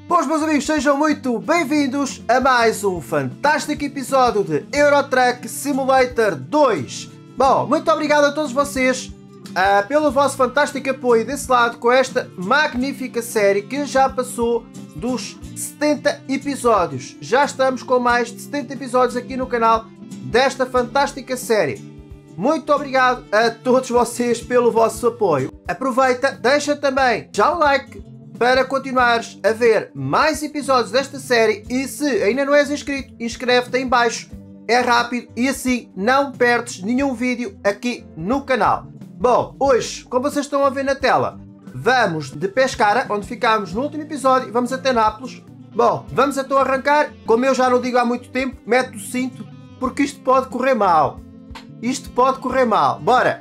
Bom, meus amigos, sejam muito bem-vindos a mais um fantástico episódio de Euro Truck Simulator 2. Bom, muito obrigado a todos vocês pelo vosso fantástico apoio desse lado com esta magnífica série que já passou dos 70 episódios. Já estamos com mais de 70 episódios aqui no canal desta fantástica série. Muito obrigado a todos vocês pelo vosso apoio. Aproveita, deixa também já o like para continuares a ver mais episódios desta série e se ainda não és inscrito, inscreve-te em baixo. É rápido e assim não perdes nenhum vídeo aqui no canal. Bom, hoje, como vocês estão a ver na tela, vamos de Pescara, onde ficámos no último episódio, e vamos até Nápoles. Bom, vamos então arrancar. Como eu já não digo há muito tempo, mete o cinto, porque isto pode correr mal. Isto pode correr mal. Bora!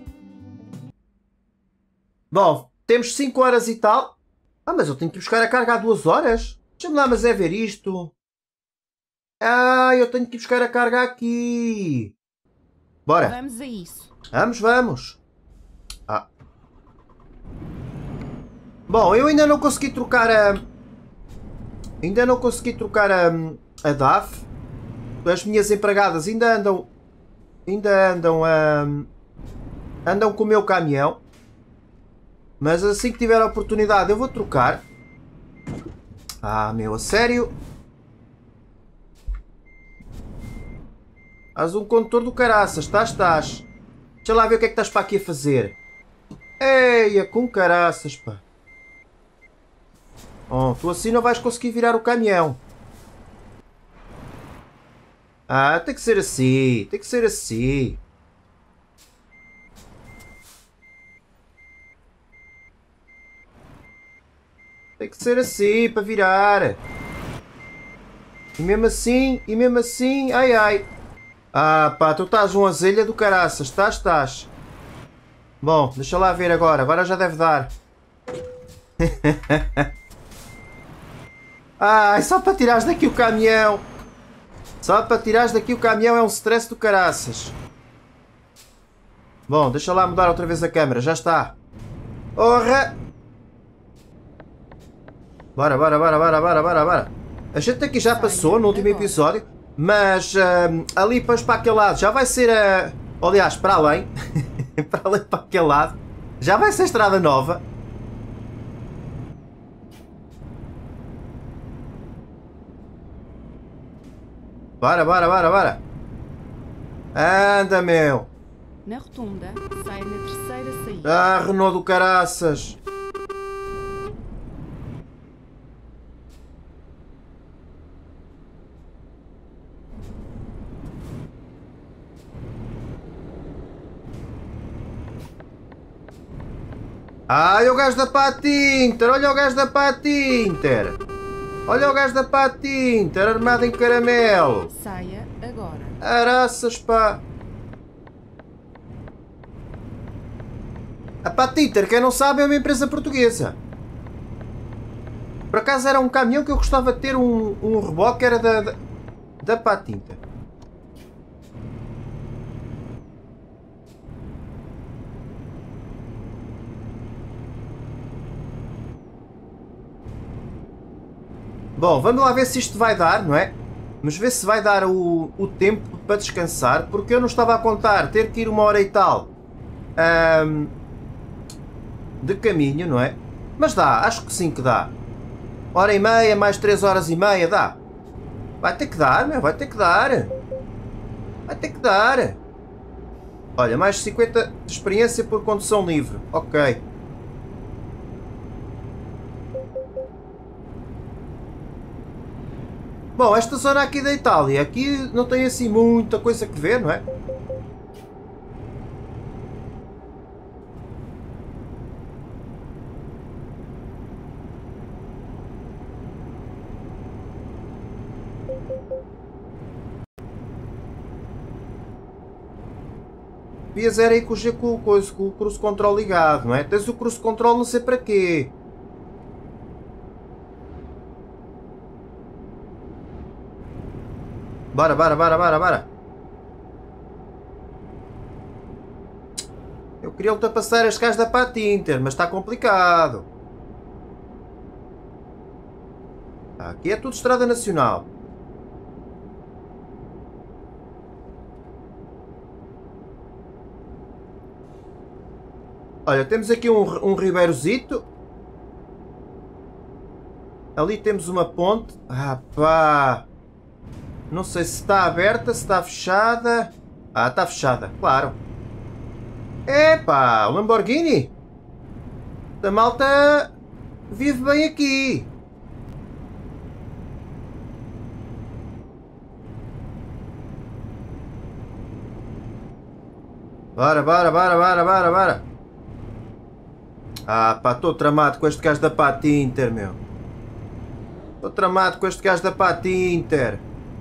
Bom, temos 5 horas e tal. Ah, mas eu tenho que ir buscar a carga há 2 horas? Deixa-me lá, mas é ver isto. Ah, eu tenho que ir buscar a carga aqui. Bora. Vamos a isso. Vamos, vamos. Ah. Bom, eu ainda não consegui trocar a... Ainda não consegui trocar a DAF. As minhas empregadas ainda andam... Andam com o meu caminhão. Mas assim que tiver a oportunidade eu vou trocar. Ah, meu, a sério? És um condutor do caraças, estás. Deixa lá ver o que é que estás para aqui a fazer. Eia, com caraças, pá. Oh, tu assim não vais conseguir virar o caminhão. Ah, tem que ser assim, tem que ser assim. Tem que ser assim para virar. E mesmo assim, ai ai. Ah pá, tu estás uma azelha do caraças, estás. Bom, deixa lá ver agora já deve dar. Ai, só para tirares daqui o caminhão. Só para tirares daqui o caminhão é um stress do caraças. Bom, deixa lá mudar outra vez a câmera, já está. Orra! Bora. A gente aqui já passou no último episódio, mas ali para aquele lado já vai ser a... Aliás, para além, para ali para aquele lado, já vai ser a estrada nova. Bora. Anda, meu. Na rotunda, sai na terceira saída. Ah, Renault do caraças. Ai, o gajo da Patinter! Olha o gajo da Patinter! Olha o gajo da Patinter, armado em caramelo! Saia agora. Araças, pá! A Patinter, quem não sabe, é uma empresa portuguesa. Por acaso era um caminhão que eu gostava de ter um reboque, era da Patinter. Bom, vamos lá ver se isto vai dar, não é? Vamos ver se vai dar o tempo para descansar, porque eu não estava a contar ter que ir 1 hora e tal de caminho, não é? Mas dá, acho que sim que dá. 1h30 mais 3h30, dá. Vai ter que dar, meu, vai ter que dar. Vai ter que dar. Olha, mais 50 de experiência por condução livre. Ok. Bom, esta zona aqui da Itália, aqui não tem assim muita coisa que ver, não é? Devias era aí com o cruise control ligado, não é? Tens o cruise control não sei para quê. Bora. Eu queria ultrapassar este gajo da Patinter, mas está complicado. Aqui é tudo estrada nacional. Olha, temos aqui um ribeirozito. Ali temos uma ponte. Ah, pá. Não sei se está aberta, se está fechada. Ah, está fechada, claro. Epá, o Lamborghini. A malta vive bem aqui. Bora, bora, bora, bora, bora, bora. Ah, pá, estou tramado com este gajo da Pata Inter, meu. Estou tramado com este gajo da Pata Inter.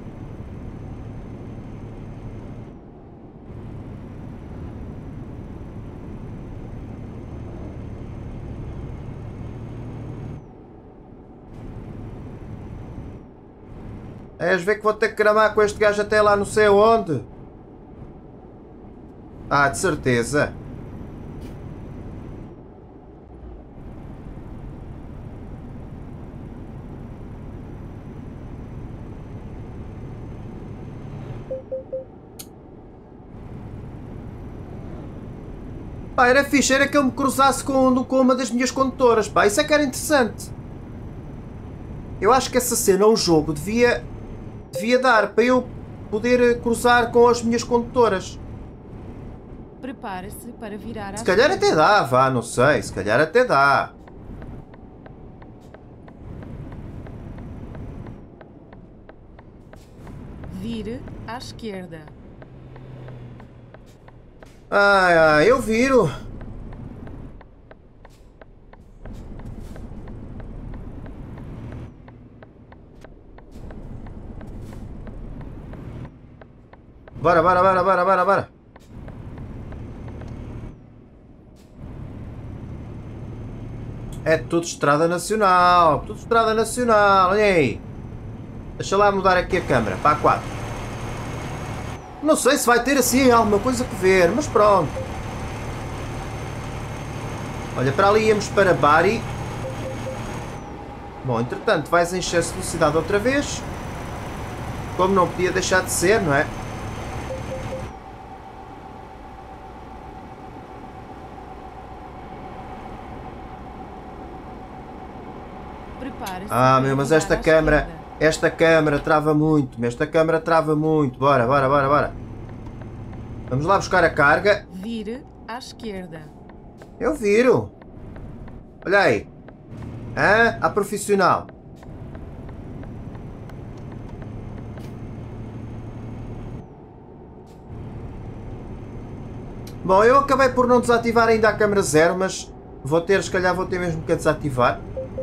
És ver que vou ter que cramar com este gajo até lá não sei onde. Ah, de certeza. Pá, era fixe, era que ele me cruzasse com uma das minhas condutoras. Pá, isso é que era interessante. Eu acho que essa cena, o jogo, devia dar para eu poder cruzar com as minhas condutoras. Prepare-se para virar à Se calhar esquerda. até dá, vá, não sei. Se calhar até dá. Vire à esquerda. Ai, ai, eu viro. Bora, bora, bora, bora, bora, bora. É tudo estrada nacional. Tudo estrada nacional. Olha aí. Deixa lá mudar aqui a câmera para a 4. Não sei se vai ter assim alguma coisa que ver, mas pronto. Olha, para ali íamos para Bari. Bom, entretanto vais em excesso de velocidade outra vez. Como não podia deixar de ser, não é? Prepare-se Ah, para meu, mas virar esta à câmara... esquerda. Esta câmara trava muito. Esta câmara trava muito. Bora, bora, bora, bora. Vamos lá buscar a carga. Vire à esquerda. Eu viro. Olha aí. Hã? A profissional. Bom, eu acabei por não desativar ainda a câmara zero, mas se calhar vou ter mesmo que desativar.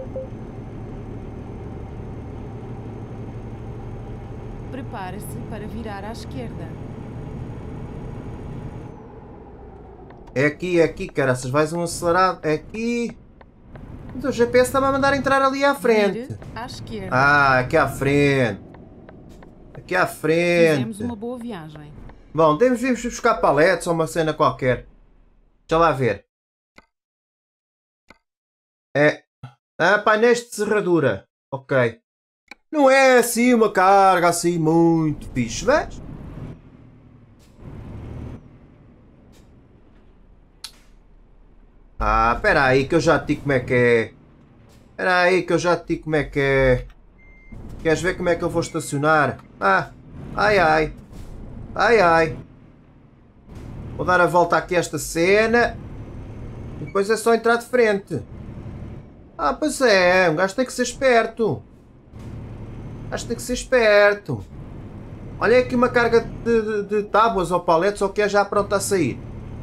Prepare-se para virar à esquerda. É aqui, caraças. Vais um acelerado. É aqui. Então o GPS está-me a mandar entrar ali à frente. Vire à esquerda. Ah, aqui à frente. Aqui à Fizemos frente. uma boa viagem. Bom, devemos buscar paletes ou uma cena qualquer. Deixa lá ver. É. Ah, painéis de serradura. Ok. Não é assim uma carga assim muito fixe, vês? Ah, espera aí que eu já te digo como é que é. Espera aí que eu já te digo como é que é. Queres ver como é que eu vou estacionar? Ah, ai ai. Ai ai. Vou dar a volta aqui a esta cena. E depois é só entrar de frente. Ah, pois é. Um gajo tem que ser esperto. Um gajo tem que ser esperto. Olha aqui uma carga de tábuas ou paletes ou que é já pronta a sair.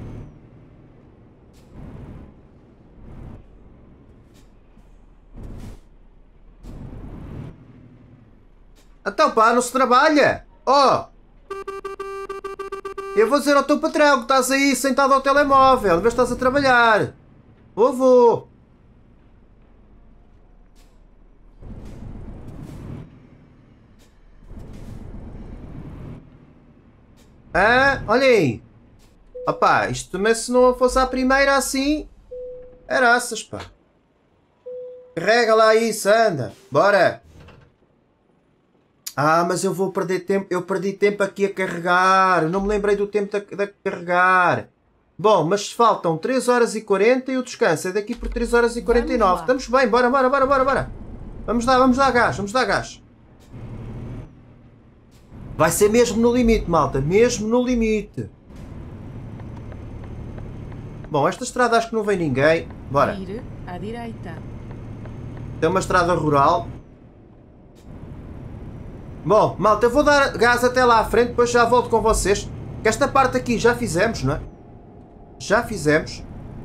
Então pá, não se trabalha. Oh! Eu vou dizer ao teu patrão que estás aí sentado ao telemóvel, em vez de estás a trabalhar. Vou. Ah, olha aí. Opá, isto também se não fosse a primeira assim, eraças, pá. Carrega lá isso, anda. Bora. Ah, mas eu vou perder tempo. Eu perdi tempo aqui a carregar. Eu não me lembrei do tempo de carregar. Bom, mas faltam 3 horas e 40 e o descanso é daqui por 3 horas e 49. Estamos bem, bora, bora, bora, bora, bora. Vamos dar gás, vamos dar gás. Vai ser mesmo no limite, malta. Mesmo no limite. Bom, esta estrada acho que não vem ninguém. Bora. Vire à direita. Tem uma estrada rural. Bom, malta, eu vou dar gás até lá à frente, depois já volto com vocês. Que esta parte aqui já fizemos, não é? Já fizemos.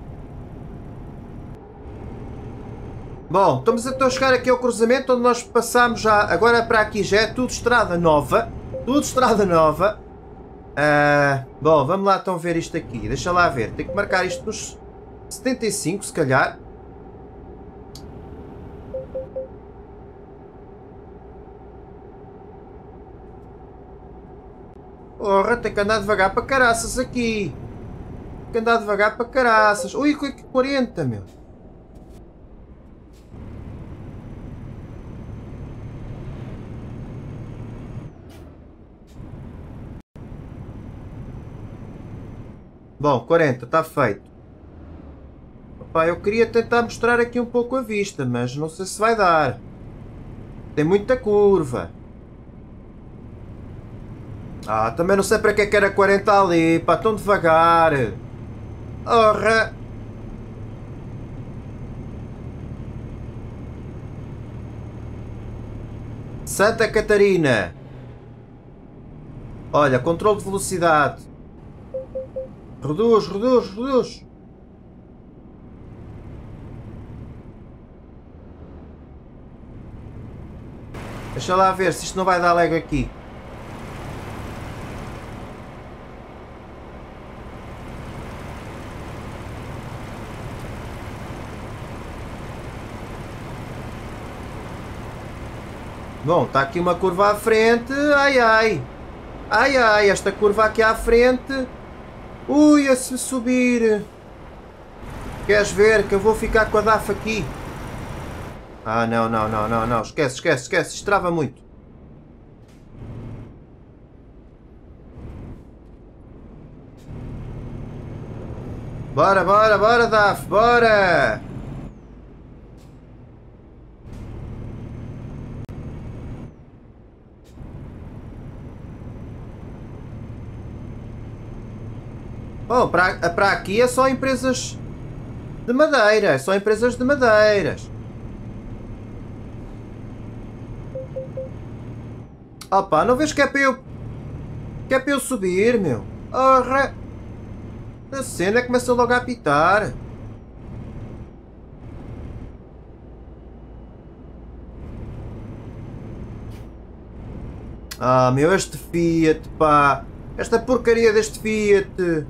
Bom, estamos a chegar aqui ao cruzamento onde nós passamos já. Agora para aqui já é tudo estrada nova. Tudo estrada nova. Bom, vamos lá então ver isto aqui. Deixa lá ver. Tenho que marcar isto nos 75, se calhar. Porra, tem que andar devagar para caraças aqui. Tem que andar devagar para caraças. Ui, que 40, meu. Bom, 40, está feito. Opa, eu queria tentar mostrar aqui um pouco a vista, mas não sei se vai dar. Tem muita curva. Ah, também não sei para que é que era 40 ali, pá, tão devagar. Orra. Santa Catarina. Olha, controle de velocidade. Reduz, reduz, reduz. Deixa lá ver se isto não vai dar lag aqui. Bom, está aqui uma curva à frente. Ai, ai. Ai, ai, esta curva aqui à frente. Ui, a se subir. Queres ver que eu vou ficar com a DAF aqui? Ah, não, não, não, não, não. Esquece, esquece, esquece. Isto trava muito. Bora, bora, bora, DAF, bora! Bom, para aqui é só empresas de madeira. É só empresas de madeiras. Opa, não vês que é para eu... Que é para eu subir, meu? Orra! A cena começa logo a apitar. Ah, meu, este Fiat, pá. Esta porcaria deste Fiat.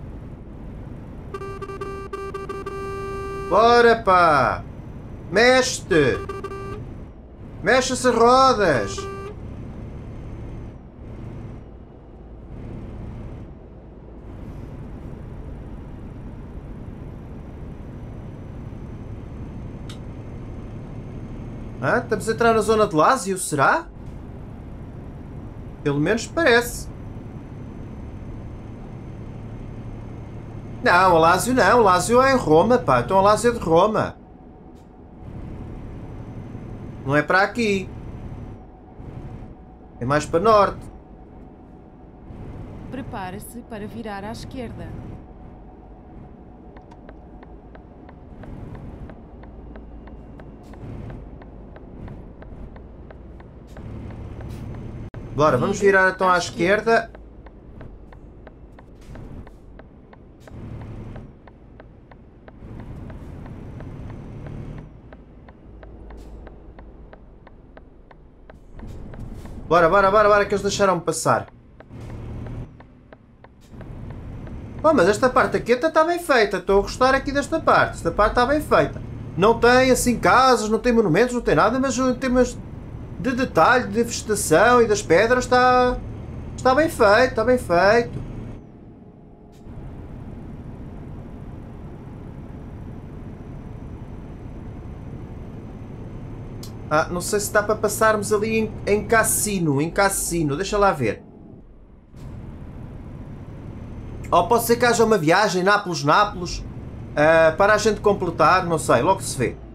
Bora, pá. Mexe-te. Mexe-se as rodas. Ah, estamos a entrar na zona de Lásio, será? Pelo menos parece. Não, Lásio não. Lásio é em Roma, pá. Então a Lásio é de Roma. Não é para aqui. É mais para norte. Prepare-se para virar à esquerda. Bora, vamos virar então à esquerda. Bora, bora, bora, bora, que eles deixaram-me passar. Oh, mas esta parte aqui até está bem feita. Estou a gostar aqui desta parte. Esta parte está bem feita. Não tem assim casas, não tem monumentos, não tem nada, mas em termos de detalhe, de vegetação e das pedras está bem feito, está bem feito. Ah, não sei se dá para passarmos ali em Cassino. Em Cassino, deixa lá ver. Ou pode ser que haja uma viagem, Nápoles, para a gente completar, não sei, logo se vê.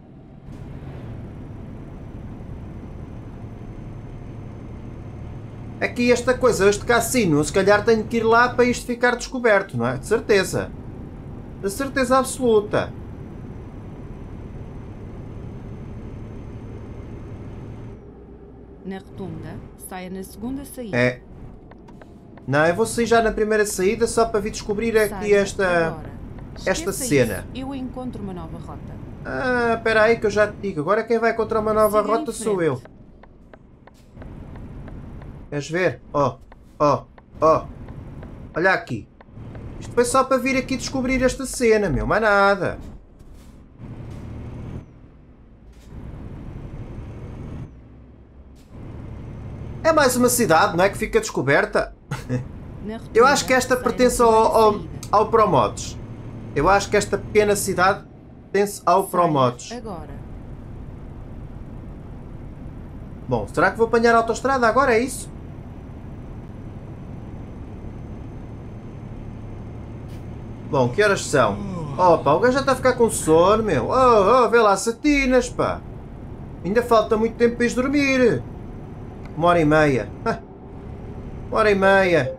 Aqui esta coisa, este cassino, se calhar tenho que ir lá para isto ficar descoberto, não é? De certeza. De certeza absoluta. Na rotunda, saia na segunda saída. É. Não, eu vou sair já na primeira saída só para vir descobrir aqui Saia esta agora. esta Esqueça cena. isso, eu encontro uma nova rota. Ah, espera aí que eu já te digo. Agora quem vai encontrar uma nova Siga em rota sou frente. eu. Queres ver? Ó, ó, ó. Olha aqui. Isto foi só para vir aqui descobrir esta cena, meu. Mais nada. É mais uma cidade, não é? Que fica descoberta. Na rotunda, Eu acho que esta saia na pertence primeira ao saída. Promodes. Eu acho que esta pequena cidade pertence ao Saia Promodes. agora. Bom, será que vou apanhar a autoestrada agora? É isso? Bom, que horas são? Opa, o gajo já está a ficar com sono, meu. Oh, vê lá, satinas, pá. Ainda falta muito tempo para ires dormir. 1h30. Ah, 1h30.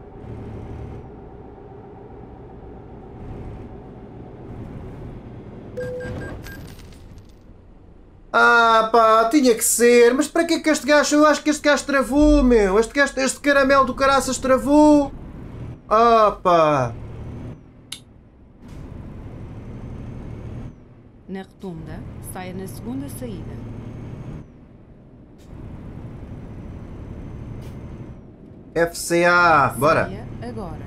Ah, pá, tinha que ser. Mas para que é que este gajo... Eu acho que este gajo travou, meu. Este caramelo do caraças travou. Ah, pá. Na rotunda, saia na segunda saída. FCA. Bora. Saia agora.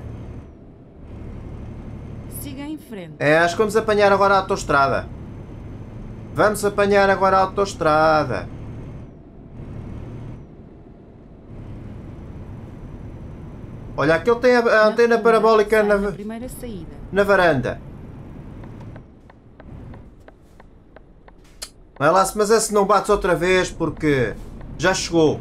Siga em frente. É, acho que vamos apanhar agora a autoestrada. Vamos apanhar agora a autoestrada. Olha, aqui ele tem a Na antena rotunda, parabólica saia na primeira saída. na varanda. Vai lá, mas esse não bates outra vez porque já chegou.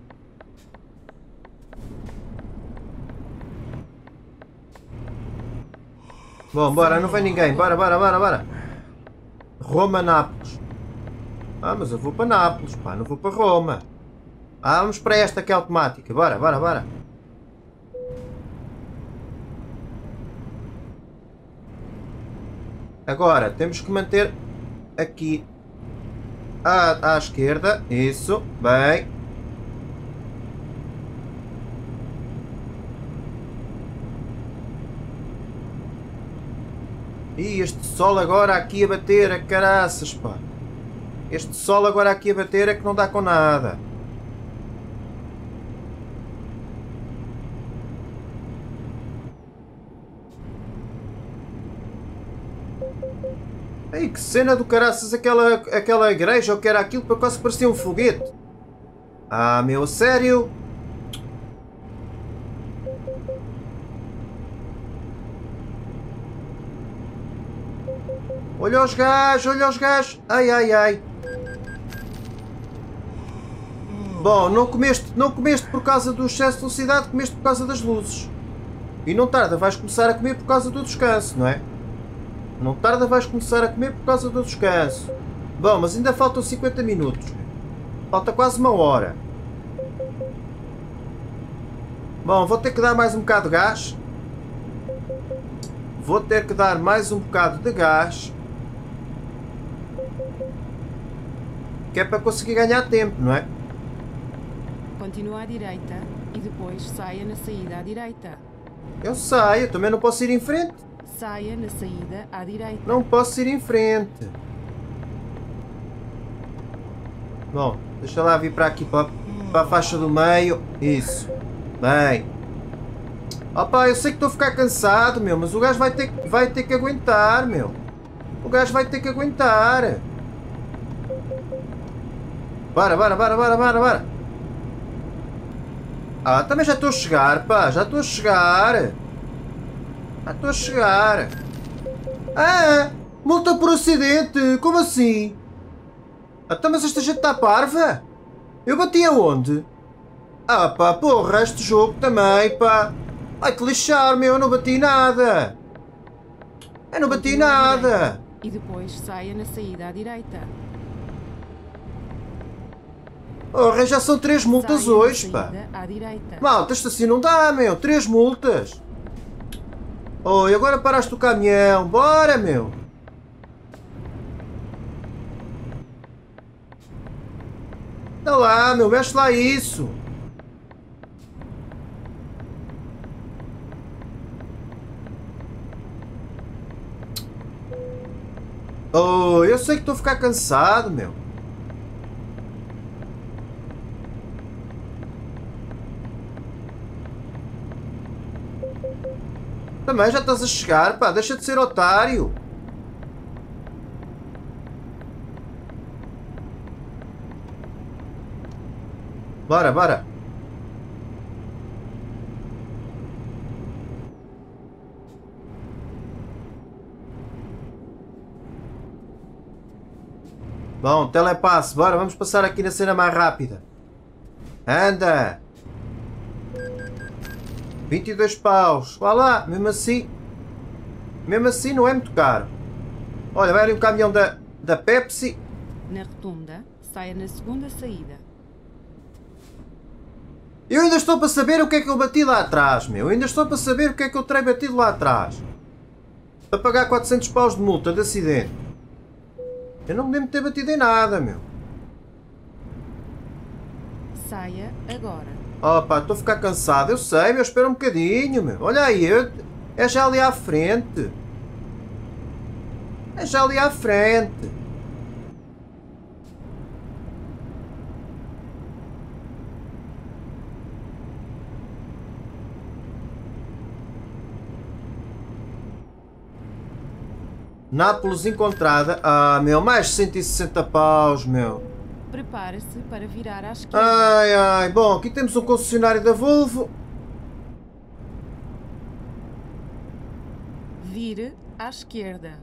Bom, bora, não vem ninguém. Bora. Roma, Nápoles. Ah, mas eu vou para Nápoles, pá, não vou para Roma. Ah, vamos para esta que é automática. Bora. Agora, temos que manter aqui à esquerda. Isso, bem. E este sol agora aqui a bater, a caraças, pá. Este sol agora aqui a bater é que não dá com nada. Ei, que cena do caraças, aquela igreja, ou que era aquilo, para quase parecia um foguete. Ah, meu, sério? Olha os gajos. Ai. Bom, não comeste por causa do excesso de velocidade, comeste por causa das luzes. E não tarda, vais começar a comer por causa do descanso, não é? Não tarda, vais começar a comer por causa do descanso. Bom, mas ainda faltam 50 minutos. Falta quase uma hora. Bom, vou ter que dar mais um bocado de gás. Que é para conseguir ganhar tempo, não é? Continua à direita e depois saia na saída à direita. Eu sei, eu também não posso ir em frente. Saia na saída à direita. Não posso ir em frente. Bom, deixa lá vir para aqui, para a faixa do meio. Isso. Bem. Opa, eu sei que estou a ficar cansado, meu, mas o gajo vai ter que aguentar, meu. O gajo vai ter que aguentar. Bora. Ah, também já estou a chegar, pá. Já estou a chegar. Ah, multa por acidente. Como assim? Até mas esta gente está parva? Eu bati aonde? Ah pá, porra, este jogo também, pá. Vai-te lixar, meu, eu não bati nada. Eu não bati Continue à nada. direita E depois saia na saída à direita. Porra, já são 3 multas Saia na hoje, pá. saída à direita. Malta, isto assim não dá, meu. 3 multas. Oh, e agora paraste o caminhão. Bora, meu. Dá lá, meu. Mexe lá isso. Oh, eu sei que estou a ficar cansado, meu. Também já estás a chegar, pá. Deixa de ser otário. Bora, bora. Bom, telepasse. Bora, vamos passar aqui na cena mais rápida. Anda. 22 paus. Vá lá, mesmo assim não é muito caro. Olha, vai ali um caminhão da Pepsi. Na rotunda, saia na segunda saída. Eu ainda estou para saber o que é que eu bati lá atrás, meu. Eu ainda estou para saber o que é que eu terei batido lá atrás. Para pagar 400 paus de multa de acidente. Eu não me lembro de ter batido em nada, meu. Saia agora. Oh pá, estou a ficar cansado. Eu sei, meu. Espera um bocadinho, meu. Olha aí, é já ali à frente. É já ali à frente. Nápoles encontrada. Ah, meu, mais 160 paus, meu. Prepare-se para virar à esquerda. Ai, ai. Bom, aqui temos um concessionário da Volvo. Vire à esquerda.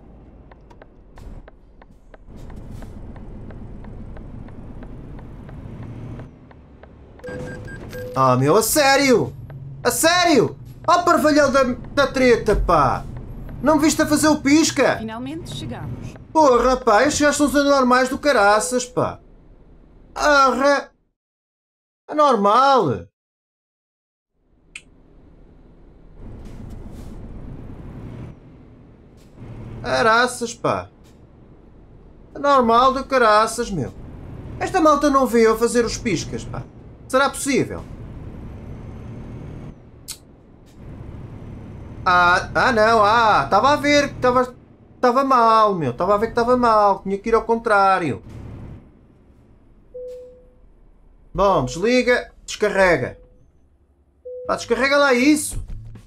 Ah, meu, a sério? A sério? Ó, parvalhão da treta, pá. Não me viste a fazer o pisca? Finalmente chegamos. Porra, pá, estes gajos são os anormais do caraças, pá. Arra. É normal. Caraças, pá. É normal do caraças, meu. Esta malta não vê eu fazer os piscas, pá. Será possível? Não, estava a ver que estava mal, meu. Estava a ver que estava mal. Tinha que ir ao contrário. Bom, desliga, descarrega. Pá, descarrega lá isso.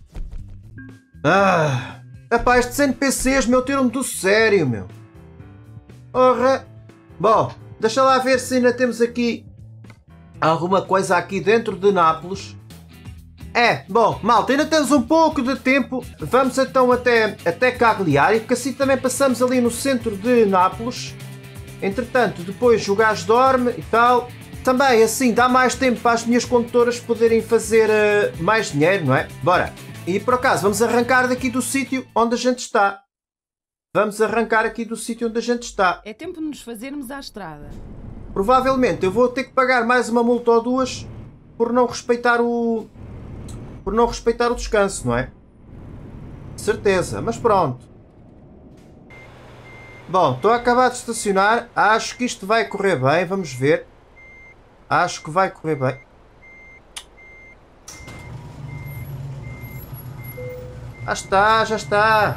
Epá, estes NPCs, meu, tiram-me do sério, meu. Ora. Bom, deixa lá ver se ainda temos aqui alguma coisa aqui dentro de Nápoles. Bom, malta, ainda temos um pouco de tempo. Vamos então até Cagliari, porque assim também passamos ali no centro de Nápoles. Entretanto, depois o gajo dorme e tal. Também, assim, dá mais tempo para as minhas condutoras poderem fazer mais dinheiro, não é? Bora! E por acaso, vamos arrancar daqui do sítio onde a gente está. Vamos arrancar aqui do sítio onde a gente está. É tempo de nos fazermos à estrada. Provavelmente eu vou ter que pagar mais uma multa ou duas por não respeitar o descanso, não é? Certeza, mas pronto. Bom, estou a acabar de estacionar. Acho que isto vai correr bem, vamos ver. Acho que vai correr bem. Já está, já está.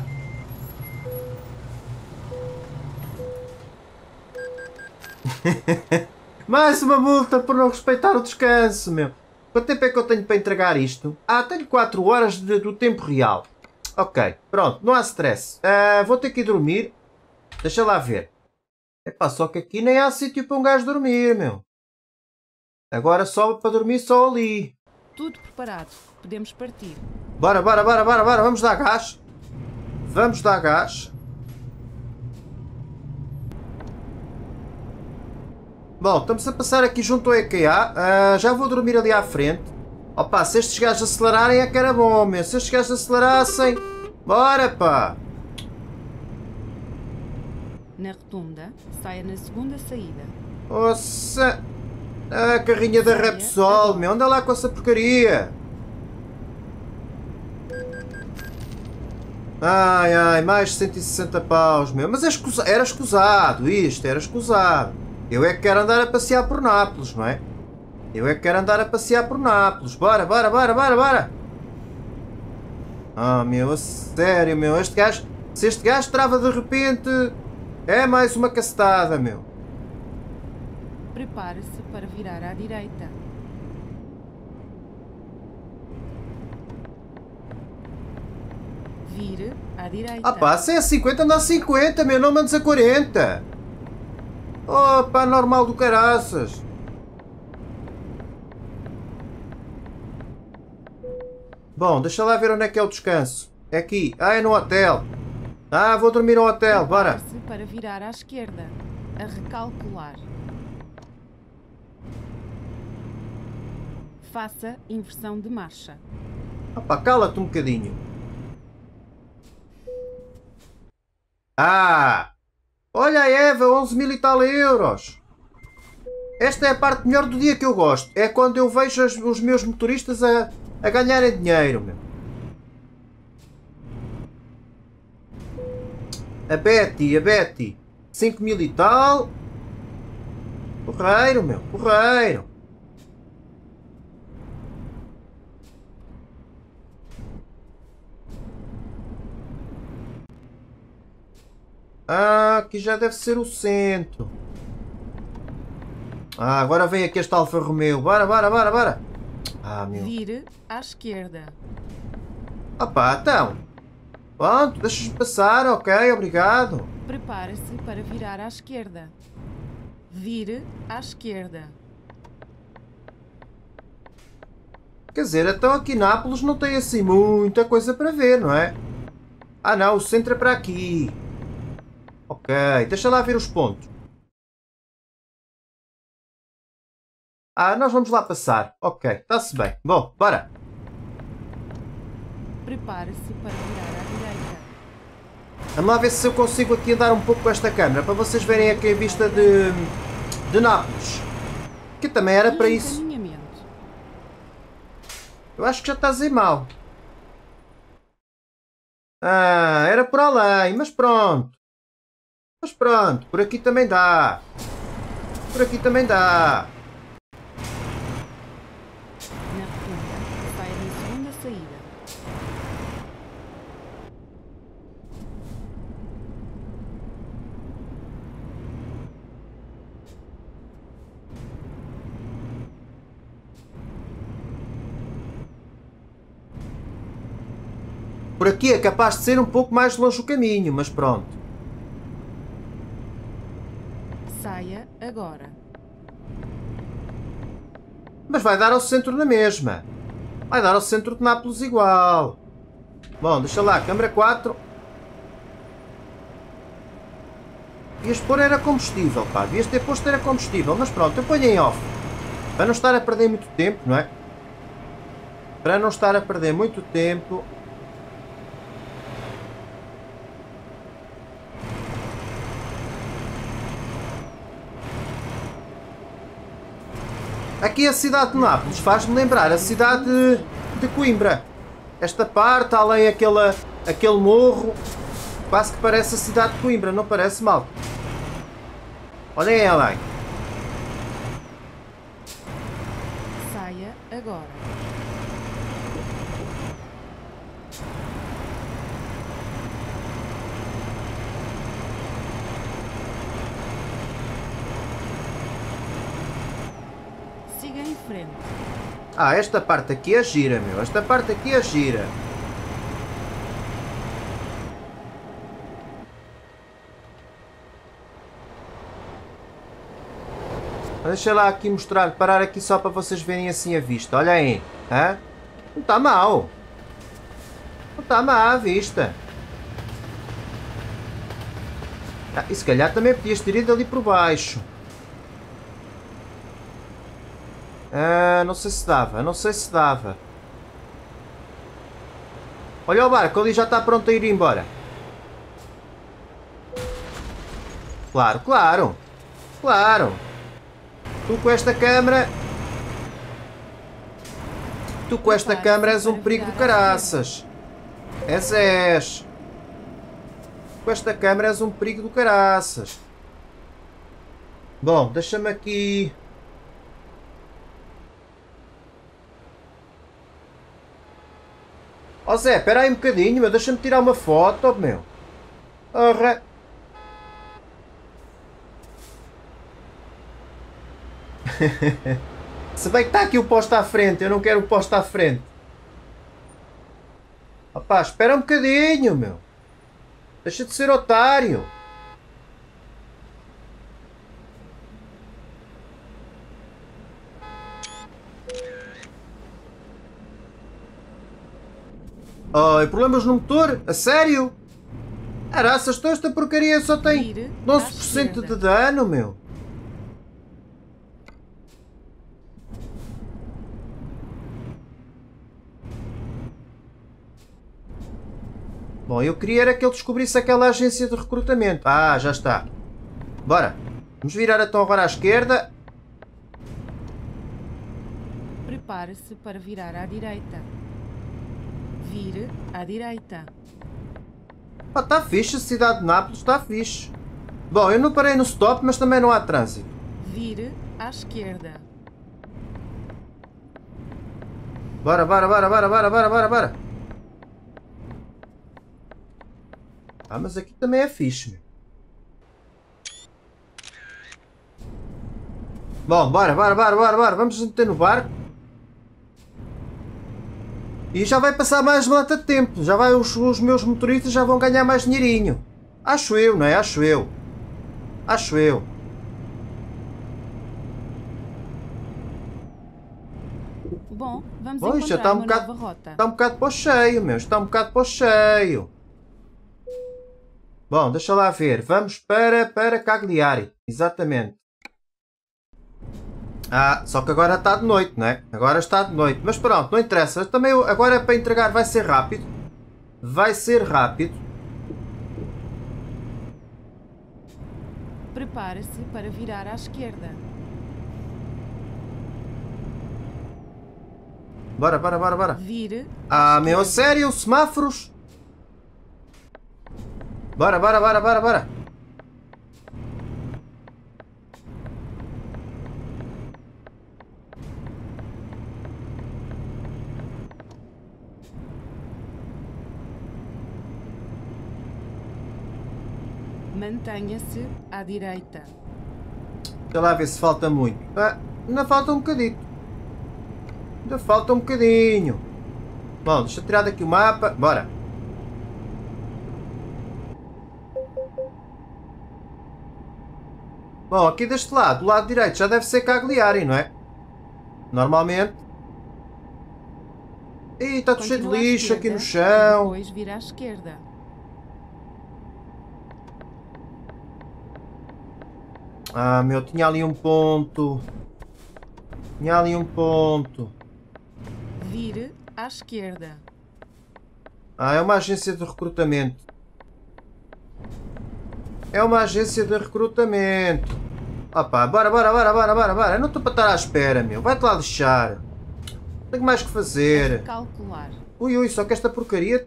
Mais uma multa por não respeitar o descanso, meu. Quanto tempo é que eu tenho para entregar isto? Tenho 4 horas do tempo real. Ok, pronto, não há stress. Vou ter que ir dormir. Deixa lá ver. Epá, só que aqui nem há sítio para um gajo dormir, meu. Agora só para dormir só ali. Tudo preparado. Podemos partir. Bora, bora, bora, bora, bora. Vamos dar gás. Vamos dar gás. Bom, estamos a passar aqui junto ao EKA. Já vou dormir ali à frente. Opa, se estes gajos acelerarem é que era bom, meu. Se estes gajos acelerassem... Bora, pá! Na rotunda, saia na segunda saída. Nossa! A carrinha da Repsol, meu. Anda lá com essa porcaria. Ai, ai, mais 160 paus, meu. Mas era escusado isto, era escusado. Eu é que quero andar a passear por Nápoles, não é? Eu é que quero andar a passear por Nápoles. Bora, bora, bora, bora, bora. Ah, meu, a sério, meu. Este gajo, se este gajo trava de repente, é mais uma cacetada, meu. Prepare-se para virar à direita. Vire à direita. Ah pá, se é a 50, anda a 50, meu. Não mandes a 40. Oh, pá, normal do caraças. Bom, deixa lá ver onde é que é o descanso. É aqui. Ah, é no hotel. Ah, vou dormir no hotel. Bora. Prepare-se para virar à esquerda. A recalcular. Faça inversão de marcha. Ah pá, cala-te um bocadinho. Ah! Olha a Eva, 11 mil e tal euros. Esta é a parte melhor do dia que eu gosto. É quando eu vejo os meus motoristas a ganharem dinheiro, meu. A Betty. 5 mil e tal. Porreiro, meu. Porreiro. Ah, aqui já deve ser o centro. Ah, agora vem aqui este Alfa Romeo. Bora, bora, bora, bora. Ah, meu. Vire à esquerda. Opá, então. Pronto, deixas-me passar, ok, obrigado. Prepare-se para virar à esquerda. Vire à esquerda. Quer dizer, então aqui Nápoles não tem assim muita coisa para ver, não é? Ah não, o centro é para aqui. Ok, deixa lá ver os pontos. Ah, nós vamos lá passar. Ok, está-se bem. Bom, bora. Prepare-se para virar à direita. Vamos lá ver se eu consigo aqui andar um pouco com esta câmera, para vocês verem aqui a vista de Nápoles. Que também era para isso. Encaminhamento. Eu acho que já está a dizer mal. Ah, era por além, mas pronto. Mas pronto, por aqui também dá. Por aqui também dá. Na rotunda, saia na segunda saída. Por aqui é capaz de ser um pouco mais longe o caminho, mas pronto. Saia agora. Mas vai dar ao centro na mesma. Vai dar ao centro de Nápoles igual. Bom, deixa lá, câmara 4. Devias pôr era combustível, pá. Devias ter posto era combustível, mas pronto, eu ponho em off. Para não estar a perder muito tempo, não é? Para não estar a perder muito tempo. Aqui a cidade de Nápoles faz-me lembrar a cidade de Coimbra. Esta parte, além aquele morro, quase que parece a cidade de Coimbra, não parece mal. Olhem ela aí. Saia agora. Siga em frente. Ah, esta parte aqui é gira, meu. Esta parte aqui é gira. Deixa lá aqui mostrar, parar aqui só para vocês verem assim a vista. Olha aí. Hã? Não está mal. Não está má a vista. Ah, e se calhar também podias ter ido ali por baixo. Não sei se dava, não sei se dava. Olha o barco, ali já está pronto a ir embora. Claro, claro. Claro. Tu com esta câmara... Tu com esta câmara és um perigo do caraças. És. Com esta câmara és um perigo do caraças. Bom, deixa-me aqui... Ó Zé, espera aí um bocadinho, meu. Deixa-me tirar uma foto, meu. Ora... Se bem que está aqui o posto à frente, eu não quero o posto à frente. Opá, espera um bocadinho, meu. Deixa de ser otário. Ai, problemas no motor? A sério? Araças, então esta porcaria só tem 12% de dano, meu. Bom, eu queria era que ele descobrisse aquela agência de recrutamento. Ah, já está. Bora. Vamos virar então agora à esquerda. Prepare-se para virar à direita. Vire à direita. Ah, está fixe, a cidade de Nápoles está fixe. Bom, eu não parei no stop, mas também não há trânsito. Vire à esquerda. Bora, bora, bora, bora, bora, bora, bora, bora. Ah, mas aqui também é fixe, meu. Bom, bora, bora, bora, bora, bora. Vamos meter no barco. E já vai passar mais uma data de tempo. Já vai, os meus motoristas já vão ganhar mais dinheirinho. Acho eu, não é? Acho eu. Acho eu. Bom, vamos Pois, já encontrar está um uma bocado, nova rota. está um bocado para o cheio, meu. Está um bocado para o cheio. Bom, deixa lá ver. Vamos para Cagliari. Exatamente. Ah, só que agora está de noite, não é? Agora está de noite. Mas pronto, não interessa. Também agora para entregar vai ser rápido. Vai ser rápido. Prepare-se para virar à esquerda. Bora, bora, bora, bora. Vire. Ah, meu, a sério? Semáforos? Bora, bora, bora, bora, bora. Mantenha-se à direita. Deixa lá ver se falta muito. Ah, ainda falta um bocadinho. Ainda falta um bocadinho. Bom, deixa eu tirar daqui o mapa. Bora. Bom, aqui deste lado, do lado direito, já deve ser Cagliari, não é? Normalmente. Ih, está tudo cheio de Continue à lixo aqui no esquerda, chão. Depois vira à esquerda. Ah, meu, tinha ali um ponto. Tinha ali um ponto. Vire à esquerda. Ah, é uma agência de recrutamento. É uma agência de recrutamento. Opá, bora, bora, bora, bora, bora, bora. Eu não estou para estar à espera, meu. Vai-te lá deixar. Tenho mais que fazer. Calcular. Ui, ui, só que esta porcaria...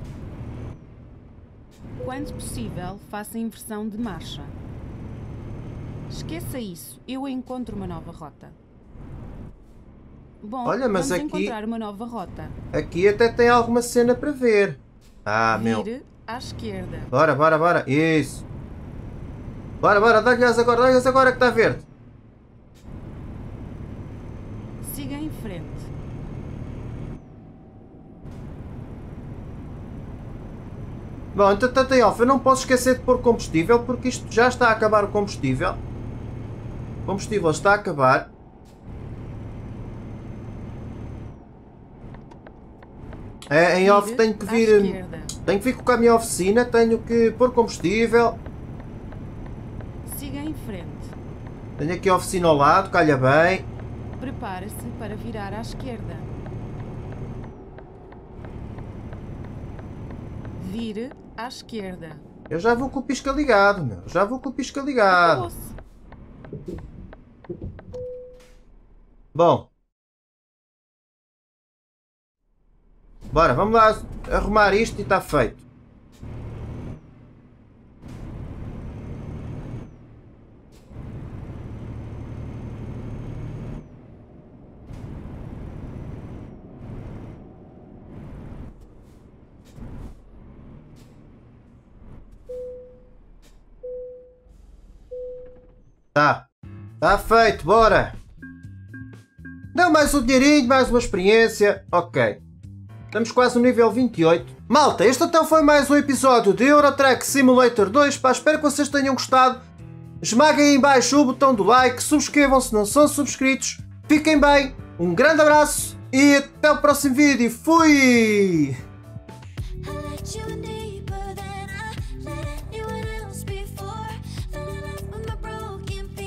Quando possível, faça inversão de marcha. Esqueça isso. Eu encontro uma nova rota. Bom, Olha, mas vamos aqui- encontrar uma nova rota. Aqui até tem alguma cena para ver. Ah, meu. Vire à esquerda. Bora, bora, bora. Isso. Bora, bora. Dá-lhes agora que está verde. Siga em frente. Bom, entretanto, em off, eu não posso esquecer de pôr combustível porque isto já está a acabar o combustível. O combustível está a acabar. É, em off Vire tenho que à vir... esquerda. Tenho que vir com a minha oficina, tenho que pôr combustível. Siga em frente. Tenho aqui a oficina ao lado, calha bem. Prepare-se para virar à esquerda. Vire à esquerda. Eu já vou com o pisca ligado, meu. Já vou com o pisca ligado. Acabou-se. Bom. Bora, vamos lá arrumar isto e está feito. Tá. Tá feito, bora. Deu mais um dinheirinho, mais uma experiência. Ok. Estamos quase no nível 28. Malta, este então foi mais um episódio de Euro Truck Simulator 2. Pá, espero que vocês tenham gostado. Esmaguem aí em baixo o botão do like. Subscrevam se não são subscritos. Fiquem bem. Um grande abraço. E até o próximo vídeo. Fui!